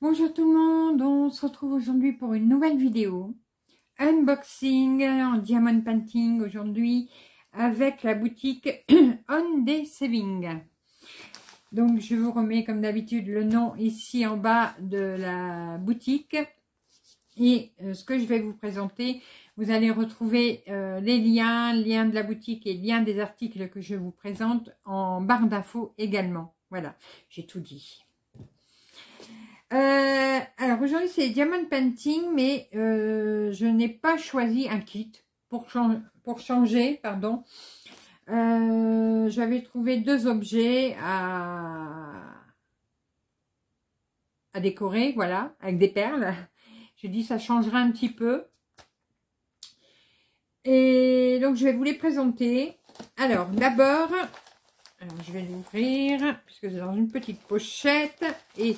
Bonjour tout le monde, on se retrouve aujourd'hui pour une nouvelle vidéo. Unboxing en diamond painting aujourd'hui avec la boutique On Day Saving. Donc je vous remets comme d'habitude le nom ici en bas de la boutique. Et ce que je vais vous présenter, vous allez retrouver les liens de la boutique et liens des articles que je vous présente en barre d'infos également. Voilà, j'ai tout dit. Alors aujourd'hui c'est Diamond Painting, mais je n'ai pas choisi un kit pour changer, pardon. J'avais trouvé deux objets à décorer, voilà, avec des perles. J'ai dit ça changerait un petit peu. Et donc je vais vous les présenter. Alors d'abord, je vais l'ouvrir puisque c'est dans une petite pochette et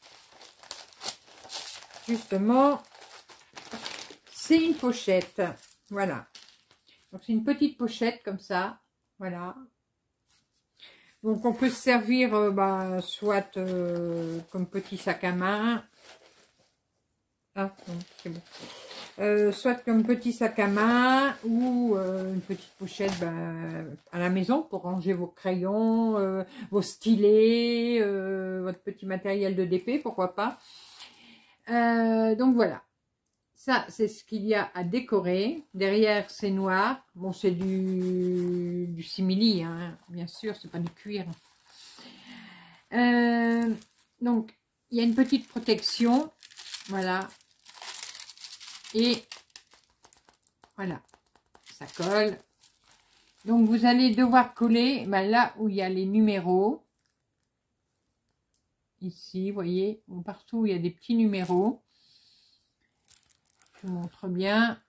justement, c'est une pochette. Voilà. Donc, c'est une petite pochette comme ça. Voilà. Donc, on peut se servir soit comme petit sac à main. Ah, c'est bon. Soit comme petit sac à main ou une petite pochette à la maison pour ranger vos crayons, vos stylets, votre petit matériel de DP, pourquoi pas. Donc voilà, ça c'est ce qu'il y a à décorer. Derrière c'est noir, bon c'est du simili, hein, bien sûr, c'est pas du cuir. Donc il y a une petite protection, voilà, et voilà, ça colle. Donc vous allez devoir coller là où il y a les numéros. Ici, vous voyez, partout il y a des petits numéros. Je vous montre bien.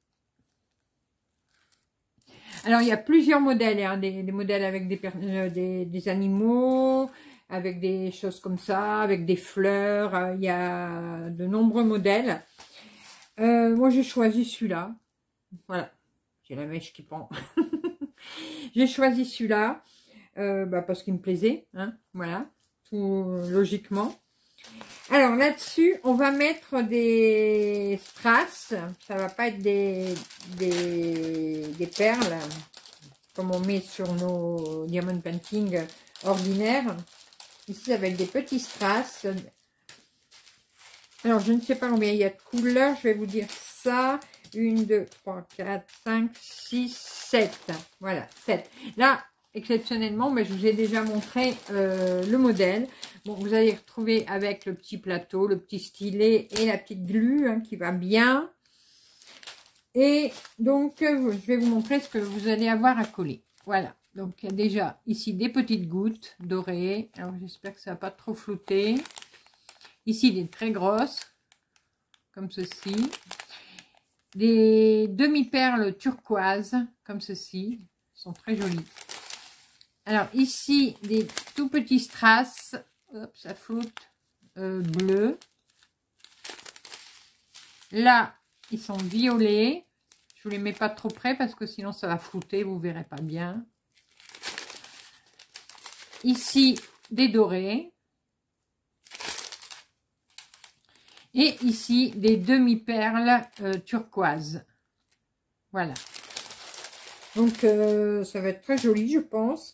Alors, il y a plusieurs modèles, hein, des modèles avec des animaux, avec des choses comme ça, avec des fleurs. Il y a de nombreux modèles. Moi, j'ai choisi celui-là. Voilà, j'ai la mèche qui pend. J'ai choisi celui-là parce qu'il me plaisait. Hein, voilà. Tout logiquement. Alors là-dessus, on va mettre des strass. Ça va pas être des perles comme on met sur nos diamond painting ordinaires. Ici, ça va être des petits strass. Alors, je ne sais pas combien il y a de couleurs. Je vais vous dire ça. 1, 2, 3, 4, 5, 6, 7. Voilà, 7. Là, exceptionnellement, mais je vous ai déjà montré le modèle. Bon, vous allez retrouver avec le petit plateau, le petit stylet et la petite glue hein, qui va bien. Et donc, je vais vous montrer ce que vous allez avoir à coller. Voilà. Donc, il y a déjà ici des petites gouttes dorées. Alors, j'espère que ça ne va pas trop flouter. Ici, des très grosses, comme ceci. Des demi-perles turquoises, comme ceci. Elles sont très jolies. Alors, ici, des tout petits strass. Hop, ça floute. Bleu. Là, ils sont violets. Je vous les mets pas trop près parce que sinon ça va flouter. Vous verrez pas bien. Ici, des dorés. Et ici, des demi-perles turquoises. Voilà. Donc, ça va être très joli, je pense.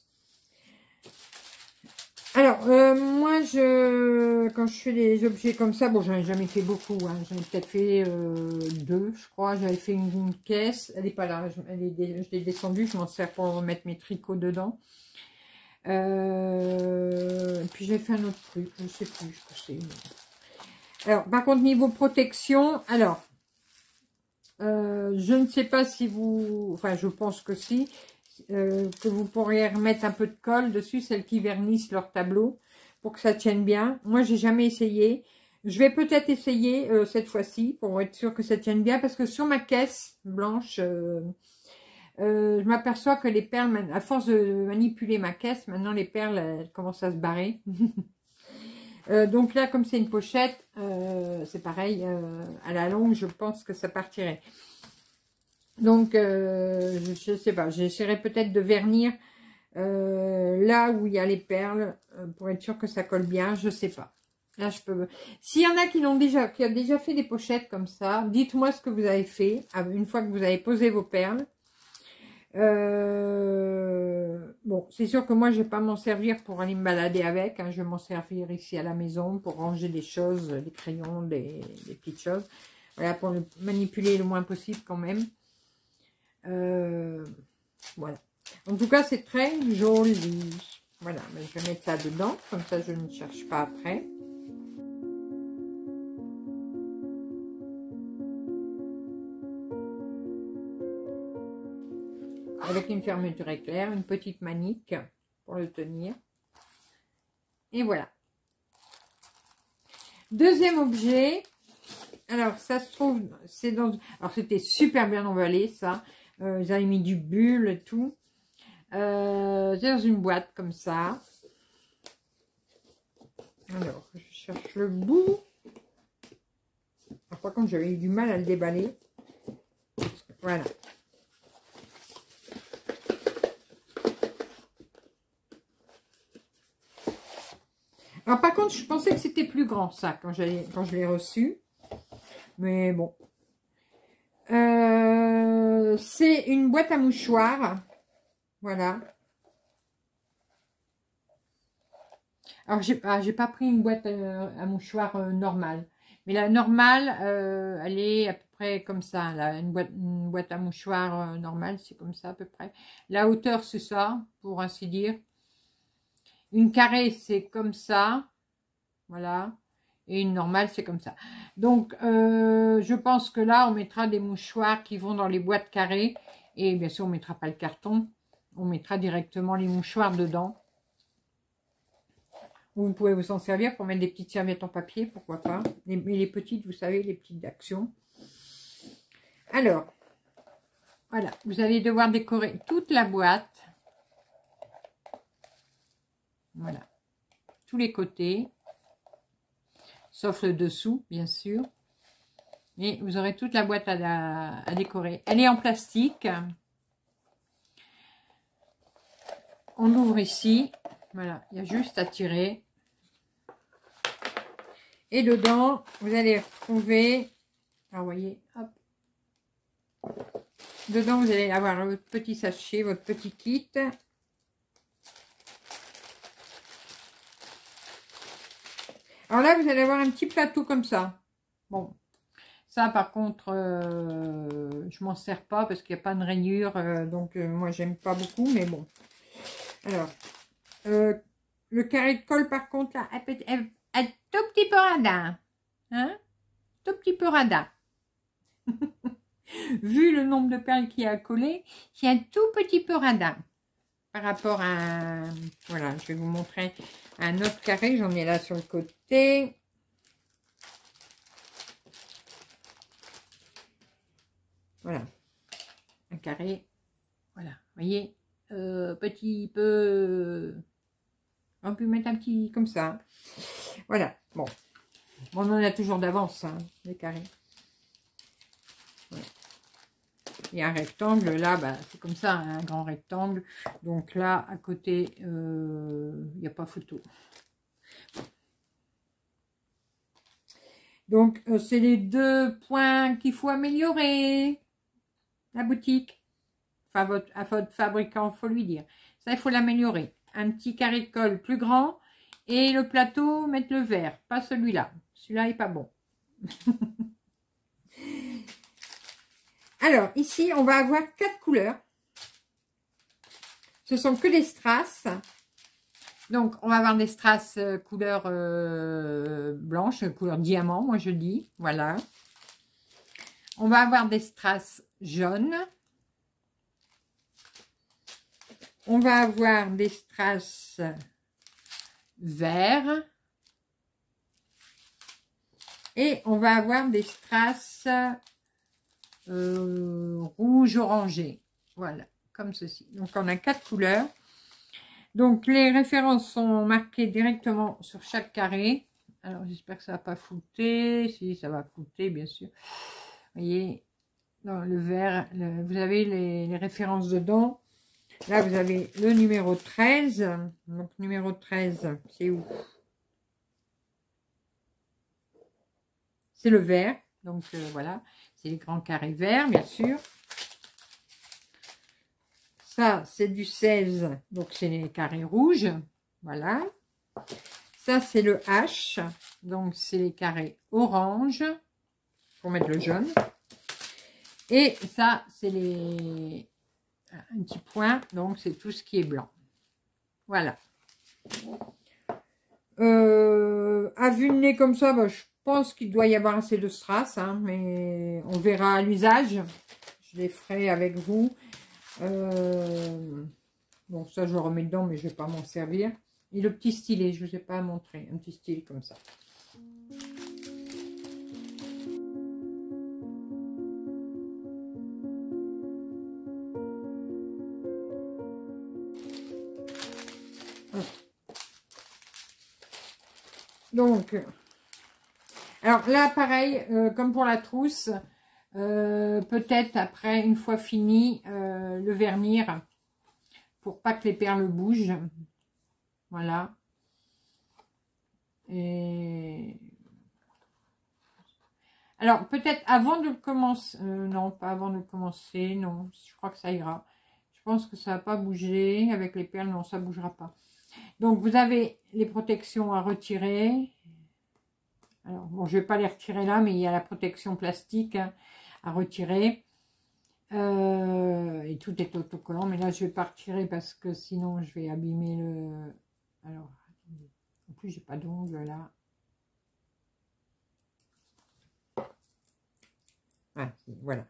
Alors, moi, quand je fais des objets comme ça, bon, j'en ai jamais fait beaucoup, hein, j'en ai peut-être fait 2, je crois. J'avais fait une caisse, elle n'est pas là, je l'ai descendue, je m'en sers pour mettre mes tricots dedans. Puis j'ai fait un autre truc, je ne sais plus ce que c'est. Alors, par contre, niveau protection, alors, je ne sais pas si vous, enfin, je pense que si, que vous pourriez remettre un peu de colle dessus, celles qui vernissent leur tableau, pour que ça tienne bien. Moi, j'ai jamais essayé. Je vais peut-être essayer cette fois-ci, pour être sûr que ça tienne bien, parce que sur ma caisse blanche, je m'aperçois que les perles, à force de manipuler ma caisse, maintenant les perles, elles commencent à se barrer. Donc là, comme c'est une pochette, c'est pareil, à la longue, je pense que ça partirait. Donc, je sais pas, j'essaierai peut-être de vernir là où il y a les perles, pour être sûr que ça colle bien, je sais pas. Là, je peux... S'il y en a qui ont déjà fait des pochettes comme ça, dites-moi ce que vous avez fait une fois que vous avez posé vos perles. Bon, c'est sûr que moi, je vais pas m'en servir pour aller me balader avec. Hein. Je vais m'en servir ici à la maison pour ranger des choses, des crayons, des petites choses. Voilà, pour le manipuler le moins possible quand même. Voilà. En tout cas, c'est très joli. Voilà, mais je vais mettre ça dedans. Comme ça, je ne cherche pas après. Avec une fermeture éclair, une petite manique pour le tenir. Et voilà. Deuxième objet. Alors, ça se trouve, c'est dans... Alors, c'était super bien emballé, ça. Ils avaient mis du bulle et tout. C'est dans une boîte comme ça. Alors, je cherche le bout. Alors, par contre, j'avais eu du mal à le déballer. Voilà. Alors, par contre, je pensais que c'était plus grand, ça, quand je l'ai reçu. Mais bon. C'est une boîte à mouchoirs. Voilà. Alors, j'ai pas pris une boîte à mouchoirs normale. Mais la normale, elle est à peu près comme ça. Là, une boîte à mouchoirs normale, c'est comme ça à peu près. La hauteur, c'est ça, pour ainsi dire. Une carrée, c'est comme ça. Voilà. Et une normale, c'est comme ça. Donc, je pense que là, on mettra des mouchoirs qui vont dans les boîtes carrées. Et bien sûr, on ne mettra pas le carton. On mettra directement les mouchoirs dedans. Vous pouvez vous en servir pour mettre des petites serviettes en papier, pourquoi pas. Mais les petites, vous savez, les petites d'actions. Alors, voilà. Vous allez devoir décorer toute la boîte. Voilà. Tous les côtés. Sauf le dessous, bien sûr. Et vous aurez toute la boîte à décorer. Elle est en plastique. On l'ouvre ici. Voilà, il y a juste à tirer. Et dedans, vous allez retrouver... Alors, vous voyez, hop. Dedans, vous allez avoir votre petit sachet, votre petit kit. Alors là, vous allez avoir un petit plateau comme ça. Bon, ça, par contre, je m'en sers pas parce qu'il n'y a pas de rainure. Donc, moi, j'aime pas beaucoup, mais bon. Alors, le carré de colle, par contre, là, un tout petit peu radin. Hein? Tout petit peu radin. Vu le nombre de perles qu'il y a à coller, c'est un tout petit peu radin. Par rapport à... Voilà, je vais vous montrer un autre carré. J'en ai là sur le côté. Voilà. Un carré. Voilà. Vous voyez, petit peu... On peut mettre un petit comme ça. Voilà. Bon. On en a toujours d'avance, hein, les carrés. Voilà. Il y a un rectangle. Là, bah, c'est comme ça, un grand rectangle. Donc là, à côté, il n'y a pas photo. Donc, c'est les deux points qu'il faut améliorer. La boutique. Enfin, à votre fabricant, il faut lui dire. Ça, il faut l'améliorer. Un petit carré de colle plus grand. Et le plateau, mettre le vert. Pas celui-là. Celui-là n'est pas bon. Alors, ici, on va avoir 4 couleurs. Ce sont que des strass. Donc, on va avoir des strass couleur blanche, couleur diamant, moi je dis. Voilà. On va avoir des strass jaunes. On va avoir des strass verts. Et on va avoir des strass rouge orangé. Voilà, comme ceci. Donc, on a 4 couleurs. Donc, les références sont marquées directement sur chaque carré. Alors, j'espère que ça ne va pas flouter. Si, ça va flouter, bien sûr. Vous voyez, dans le vert, vous avez les références dedans. Là, vous avez le numéro 13. Donc, numéro 13, c'est où? c'est le vert. Donc voilà, c'est les grands carrés verts, bien sûr. Ça, c'est du 16, donc c'est les carrés rouges. Voilà. Ça, c'est le H, donc c'est les carrés orange, pour mettre le jaune. Et ça, c'est les... un petit point, donc c'est tout ce qui est blanc. Voilà. À vue de nez comme ça, bah, je pense qu'il doit y avoir assez de strass, hein, mais on verra à l'usage. Je les ferai avec vous. Bon, ça, je le remets dedans, mais je ne vais pas m'en servir. Et le petit stylet, je ne vous ai pas montré. Un petit stylet comme ça. Donc, alors là, pareil, comme pour la trousse, peut-être après, une fois fini, le vernir, pour pas que les perles bougent. Voilà. Et... alors, peut-être avant de le commencer, non, pas avant de le commencer, non, je crois que ça ira. Je pense que ça va pas bouger, avec les perles, non, ça bougera pas. Donc, vous avez les protections à retirer. Alors, bon, je vais pas les retirer là, mais il y a la protection plastique hein, à retirer. Et tout est autocollant, mais là, je vais pas retirer parce que sinon, je vais abîmer le... alors, attendez. En plus, j'ai pas d'ongles là. Ah, voilà.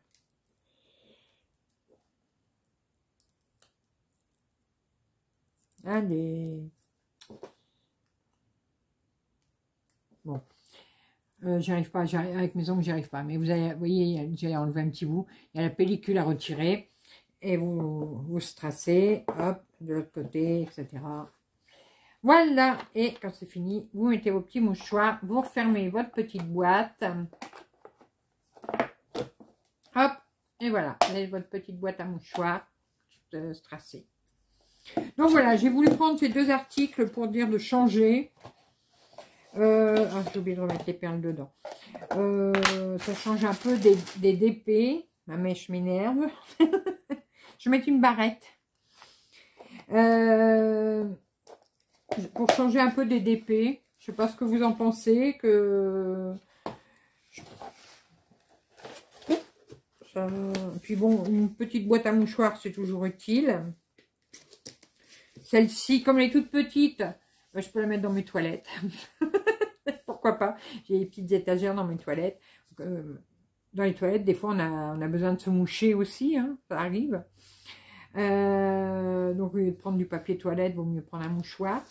Allez. Bon. J'y arrive pas, avec mes ongles, j'y arrive pas. Mais vous voyez, j'ai enlevé un petit bout. Il y a la pellicule à retirer. Et vous strassez, hop, de l'autre côté, etc. Voilà. Et quand c'est fini, vous mettez vos petits mouchoirs. Vous refermez votre petite boîte. Hop. Et voilà. Vous avez votre petite boîte à mouchoirs strassée. Donc voilà, j'ai voulu prendre ces deux articles pour dire de changer. Ah, j'ai oublié de remettre les perles dedans. Ça change un peu des DP. Ma mèche m'énerve. Je vais mettre une barrette. Pour changer un peu des DP. Je sais pas ce que vous en pensez. Puis bon, une petite boîte à mouchoirs, c'est toujours utile. Celle-ci, comme elle est toute petite, je peux la mettre dans mes toilettes. Pourquoi pas? J'ai des petites étagères dans mes toilettes. Dans les toilettes, des fois, on a besoin de se moucher aussi. Hein, ça arrive. Donc, au lieu de prendre du papier toilette, il vaut mieux prendre un mouchoir.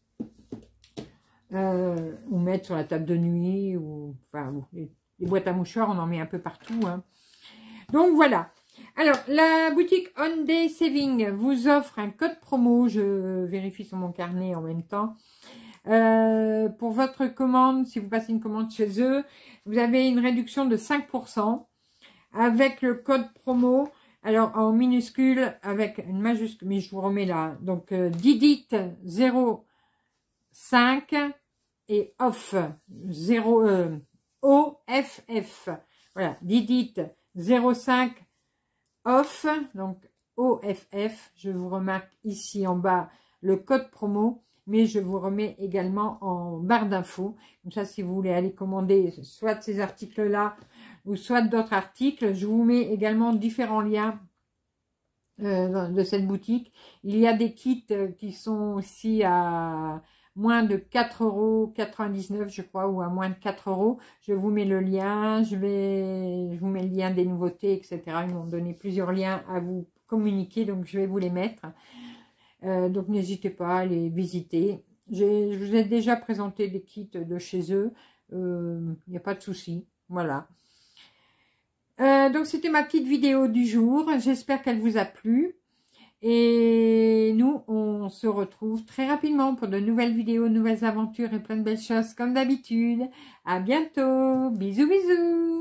Ou mettre sur la table de nuit. Ou, enfin, les boîtes à mouchoirs, on en met un peu partout. Hein. Donc, voilà. Alors, la boutique On Day Saving vous offre un code promo. Je vérifie sur mon carnet en même temps. Pour votre commande, si vous passez une commande chez eux, vous avez une réduction de 5% avec le code promo. Alors, en minuscule, avec une majuscule, mais je vous remets là. Donc, Didit05 et off. 0, OFF. Voilà, Didit05 off. Donc, OFF. Je vous remarque ici en bas le code promo. Mais je vous remets également en barre d'infos. Comme ça, si vous voulez aller commander soit ces articles-là ou soit d'autres articles, je vous mets également différents liens de cette boutique. Il y a des kits qui sont aussi à moins de 4,99 € je crois, ou à moins de 4 €. Je vous mets le lien, je vous mets le lien des nouveautés, etc. Ils m'ont donné plusieurs liens à vous communiquer, donc je vais vous les mettre. Donc n'hésitez pas à les visiter. Je vous ai déjà présenté des kits de chez eux. Il n'y a pas de souci. Voilà. Donc c'était ma petite vidéo du jour. J'espère qu'elle vous a plu. Et nous, on se retrouve très rapidement pour de nouvelles vidéos, nouvelles aventures et plein de belles choses comme d'habitude. À bientôt. Bisous, bisous.